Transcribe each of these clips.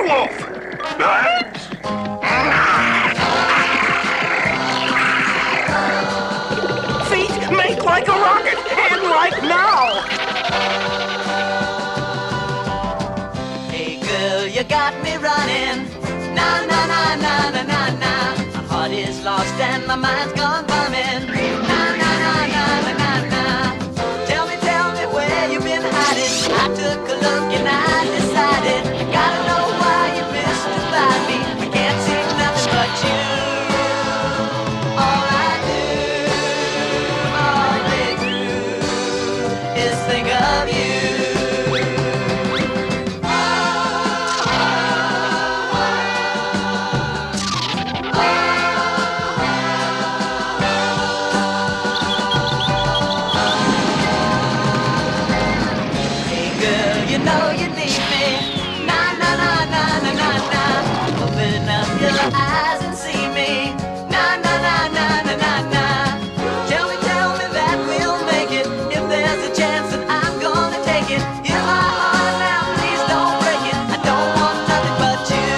wolf. Feet make like a rocket, and right now. Hey girl, you got me running. Na na na na na na na. My heart is lost and my mind's gone bumming. Na na na na na na na. Tell me where you've been hiding. I took a look and I decided. Gotta know why you mystified me. I can't see nothing but you. All I do, all day through, is think of you. You know you need me. Na na na na na na na. Open up your eyes and see me. Na na na na na na na. Tell me that we'll make it. If there's a chance that I'm gonna take it. Hear my heart now, please don't break it. I don't want nothing but you.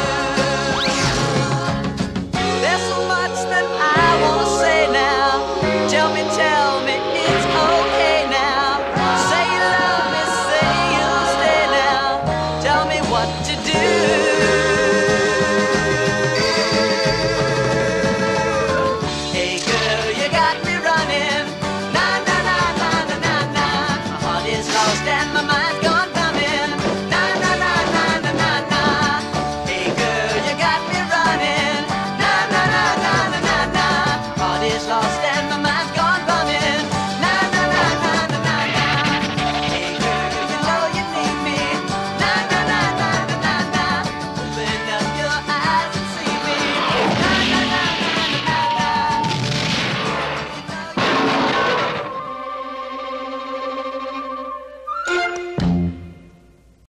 There's so much that I wanna say now. Tell me, it's okay now. Say you love me, say you'll stay now. Tell me what to do.